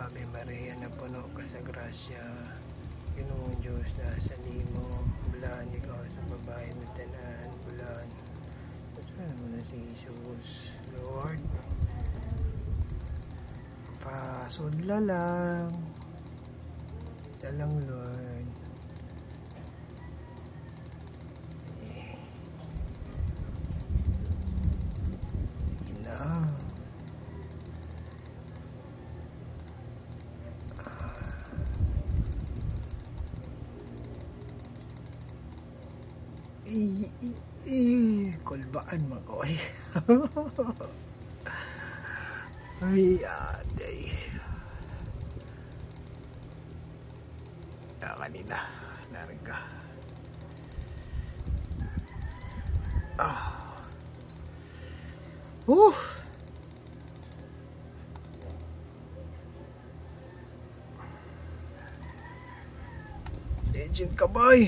Ave Maria na puno ka sa grasya, Ginoong Diyos nasa nimo, bulan ikaw sa babae na tanan, bulan. Saan mo na si Jesus, Lord? Pasudla lang. Isa lang, Lord. Sige na. Kulbaan mo ko ay. Ay, aday. Kanina, narin ka. Legend ka, boy.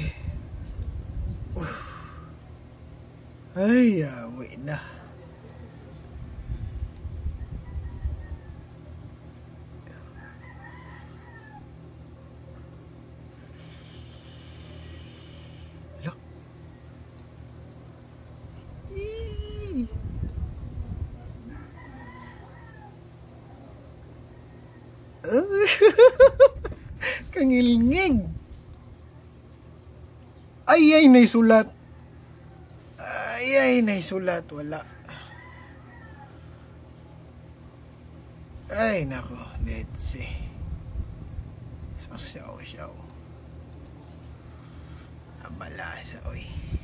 Ay, awi na. Kangilngig. Ay, naisulat. Ay, naisulat. Wala. Ay, nako. Let's see. Sasaw. Amala sa oy.